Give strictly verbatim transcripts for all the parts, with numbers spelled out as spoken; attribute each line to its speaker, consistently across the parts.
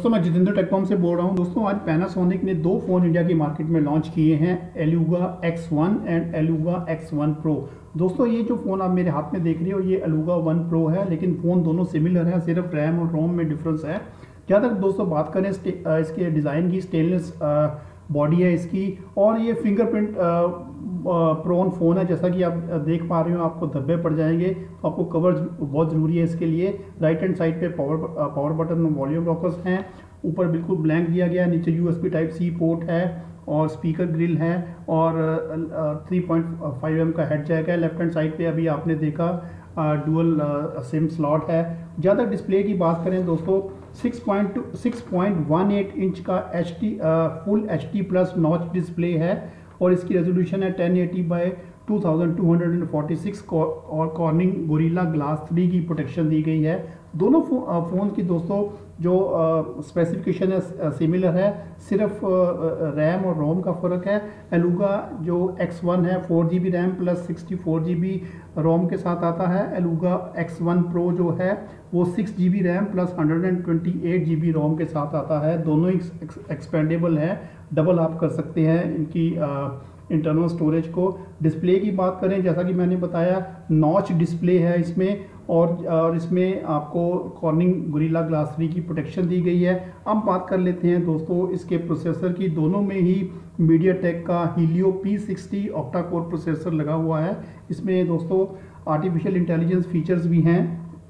Speaker 1: दोस्तों मैं जितेंद्र टेककॉम से बोल रहा हूं। दोस्तों आज पैनासोनिक ने दो फ़ोन इंडिया की मार्केट में लॉन्च किए हैं, Eluga X one and Eluga X one pro. दोस्तों ये जो फ़ोन आप मेरे हाथ में देख रहे हो ये एलुगा वन प्रो है, लेकिन फ़ोन दोनों सिमिलर है, सिर्फ रैम और रोम में डिफरेंस है। जहाँ तक दोस्तों बात करें इसके डिज़ाइन की, स्टेनलेस बॉडी है इसकी और ये फिंगरप्रिंट प्रोन फ़ोन है। जैसा कि आप देख पा रहे हो आपको धब्बे पड़ जाएंगे, तो आपको कवर बहुत ज़रूरी है इसके लिए। राइट हैंड साइड पे पावर पावर बटन और वॉल्यूम रॉकर्स हैं, ऊपर बिल्कुल ब्लैंक दिया गया है, नीचे यूएसबी टाइप सी पोर्ट है और स्पीकर ग्रिल है और थ्री पॉइंट फाइव एम का हेड जैक है। लेफ्ट हैंड साइड पे अभी आपने देखा डुअल सिम स्लॉट है। ज़्यादा डिस्प्ले की बात करें दोस्तों, six point one eight inch का H D full H D plus notch display है और इसकी रेजोल्यूशन है ten eighty by two thousand two hundred forty six और कॉर्निंग गोरिल्ला ग्लास थ्री की प्रोटेक्शन दी गई है। दोनों फो, फ़ोन की दोस्तों जो स्पेसिफिकेशन है सिमिलर है, सिर्फ रैम और रोम का फ़र्क है। एलुगा जो एक्स वन है four G B RAM plus sixty four G B ROM के साथ आता है। एलुगा एक्स वन प्रो जो है वो six G B RAM plus hundred and twenty eight G B ROM के साथ आता है। दोनों ही एक्सपेंडेबल है, डबल आप कर सकते हैं इनकी इंटरनल स्टोरेज को। डिस्प्ले की बात करें, जैसा कि मैंने बताया नॉच डिस्प्ले है इसमें और और इसमें आपको कॉर्निंग गोरिल्ला ग्लास थ्री की प्रोटेक्शन दी गई है। अब बात कर लेते हैं दोस्तों इसके प्रोसेसर की। दोनों में ही मीडियाटेक का Helio P sixty octa core processor लगा हुआ है। इसमें दोस्तों आर्टिफिशियल इंटेलिजेंस फीचर्स भी हैं।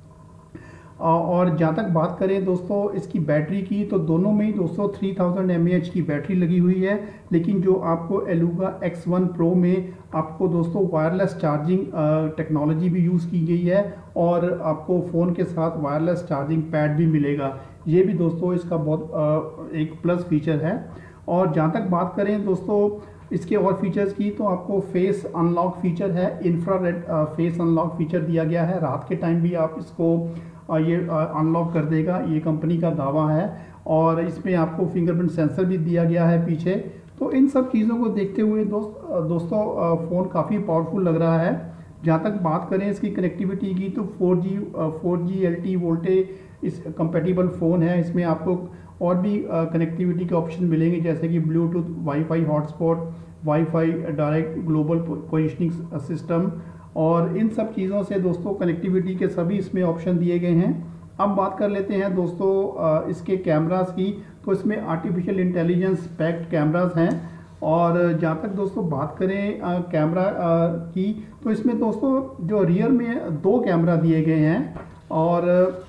Speaker 1: और जहाँ तक बात करें दोस्तों इसकी बैटरी की, तो दोनों में ही दोस्तों three thousand M A H की बैटरी लगी हुई है, लेकिन जो आपको एलुगा एक्स वन प्रो में आपको दोस्तों वायरलेस चार्जिंग टेक्नोलॉजी भी यूज़ की गई है और आपको फ़ोन के साथ वायरलेस चार्जिंग पैड भी मिलेगा। ये भी दोस्तों इसका बहुत आ, एक प्लस फीचर है। और जहाँ तक बात करें दोस्तों इसके और फीचर्स की, तो आपको फेस अनलॉक फीचर है, इंफ्रारेड फेस अनलॉक फीचर दिया गया है। रात के टाइम भी आप इसको ये अनलॉक कर देगा, ये कंपनी का दावा है। और इसमें आपको फिंगरप्रिंट सेंसर भी दिया गया है पीछे। तो इन सब चीज़ों को देखते हुए दोस्त दोस्तों फ़ोन काफ़ी पावरफुल लग रहा है। जहाँ तक बात करें इसकी कनेक्टिविटी की, तो four G four G L T voltage इस कंपेटिबल फ़ोन है। इसमें आपको और भी कनेक्टिविटी के ऑप्शन मिलेंगे, जैसे कि Bluetooth, WiFi hotspot, WiFi direct global positioning system और इन सब चीज़ों से दोस्तों कनेक्टिविटी के सभी इसमें ऑप्शन दिए गए हैं। अब बात कर लेते हैं दोस्तों इसके कैमरास की। तो इसमें आर्टिफिशियल इंटेलिजेंस पैक्ड कैमरास हैं। और जहाँ तक दोस्तों बात करें कैमरा की, तो इसमें दोस्तों जो रियर में दो कैमरा दिए गए हैं और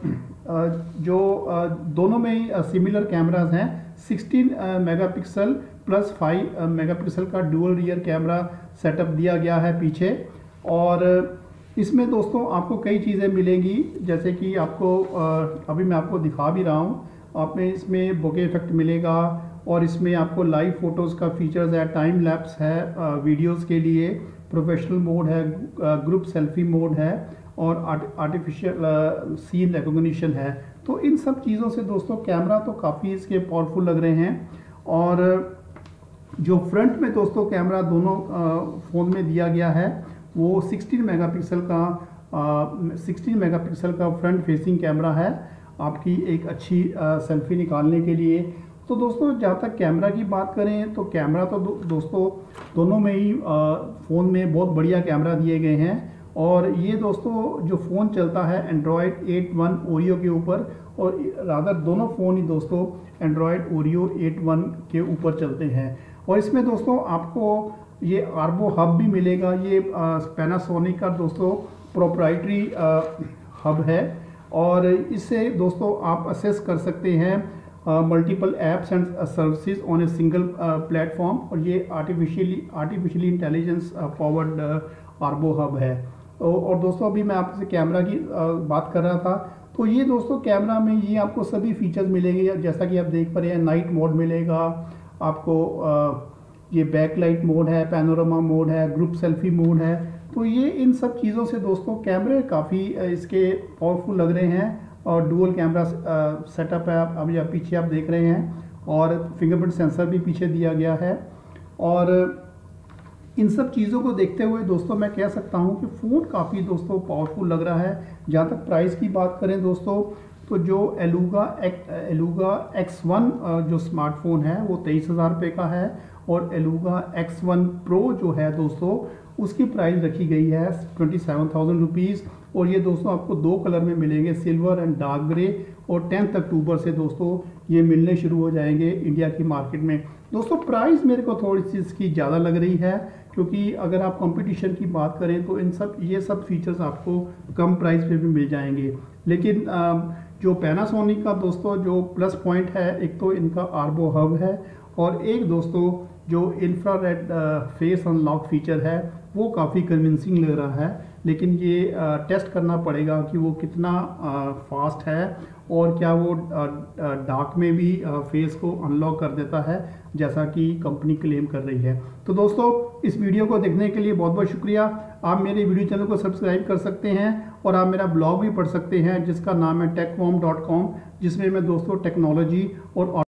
Speaker 1: जो दोनों में ही सिमिलर कैमरास हैं। Sixteen megapixel plus five megapixel का डुअल रियर कैमरा सेटअप दिया गया है पीछे। और इसमें दोस्तों आपको कई चीज़ें मिलेंगी, जैसे कि आपको अभी मैं आपको दिखा भी रहा हूँ। आपने इसमें बोके इफेक्ट मिलेगा और इसमें आपको लाइव फोटोज़ का फीचर्स है, टाइम लैप्स है वीडियोस के लिए, प्रोफेशनल मोड है, ग्रुप सेल्फी मोड है और आर्टिफिशियल सीन रिकॉग्निशन है। तो इन सब चीज़ों से दोस्तों कैमरा तो काफ़ी इसके पावरफुल लग रहे हैं। और जो फ्रंट में दोस्तों कैमरा दोनों फ़ोन में दिया गया है वो सिक्सटीन मेगापिक्सल का सिक्सटीन मेगापिक्सल का फ्रंट फेसिंग कैमरा है, आपकी एक अच्छी आ, सेल्फी निकालने के लिए। तो दोस्तों जहाँ तक कैमरा की बात करें, तो कैमरा तो दो, दोस्तों दोनों में ही फ़ोन में बहुत बढ़िया कैमरा दिए गए हैं। और ये दोस्तों जो फ़ोन चलता है एंड्रॉयड एट वन ओरियो के ऊपर, और रादर दोनों फ़ोन ही दोस्तों एंड्रॉयड ओरियो एट वन के ऊपर चलते हैं। और इसमें दोस्तों आपको ये आर्बो हब भी मिलेगा। ये पैनासोनिक का दोस्तों प्रोप्राइटरी हब है और इससे दोस्तों आप असेस कर सकते हैं multiple apps and services on a single platform. और ये artificially artificially intelligence powered Arbo hub है। और दोस्तों अभी मैं आपसे कैमरा की बात कर रहा था, तो ये दोस्तों कैमरा में ये आपको सभी फीचर्स मिलेंगे, जैसा कि आप देख पा रहे हैं। नाइट मोड मिलेगा आपको, ये बैकलाइट मोड है, पैनोरामा मोड है, ग्रुप सेल्फी मोड है। तो ये इन सब चीज़ों से दोस्तों कैमरे काफ़ी इसके पावरफुल लग रहे हैं और डुअल कैमरा सेटअप है। अभी आप पीछे आप देख रहे हैं और फिंगरप्रिंट सेंसर भी पीछे दिया गया है। और इन सब चीज़ों को देखते हुए दोस्तों मैं कह सकता हूं कि फ़ोन काफ़ी दोस्तों पावरफुल लग रहा है। जहां तक प्राइस की बात करें दोस्तों, तो जो Eluga X Eluga X one जो स्मार्टफोन है वो तेईस हज़ार रुपये का है, और एलूगा एक्स वन प्रो जो है दोस्तों उसकी प्राइस रखी गई है ट्वेंटी सेवन थाउजेंड रुपीज़। और ये दोस्तों आपको दो कलर में मिलेंगे, सिल्वर एंड डार्क ग्रे, और टेंथ अक्टूबर से दोस्तों ये मिलने शुरू हो जाएंगे इंडिया की मार्केट में। दोस्तों प्राइस मेरे को थोड़ी सी इसकी ज़्यादा लग रही है, क्योंकि अगर आप कंपटीशन की बात करें तो इन सब ये सब फीचर्स आपको कम प्राइस पे भी मिल जाएंगे। लेकिन जो पैनासोनिक का दोस्तों जो प्लस पॉइंट है, एक तो इनका आर्बो हब है, और एक दोस्तों जो इंफ्रारेड फेस अनलॉक फीचर है वो काफ़ी कन्विंसिंग लग रहा है। लेकिन ये आ, टेस्ट करना पड़ेगा कि वो कितना आ, फास्ट है, और क्या वो डार्क में भी आ, फेस को अनलॉक कर देता है जैसा कि कंपनी क्लेम कर रही है। तो दोस्तों इस वीडियो को देखने के लिए बहुत बहुत शुक्रिया। आप मेरे वीडियो चैनल को सब्सक्राइब कर सकते हैं, और आप मेरा ब्लॉग भी पढ़ सकते हैं जिसका नाम है टेक वॉर्म डॉट कॉम, जिसमें मैं दोस्तों टेक्नोलॉजी और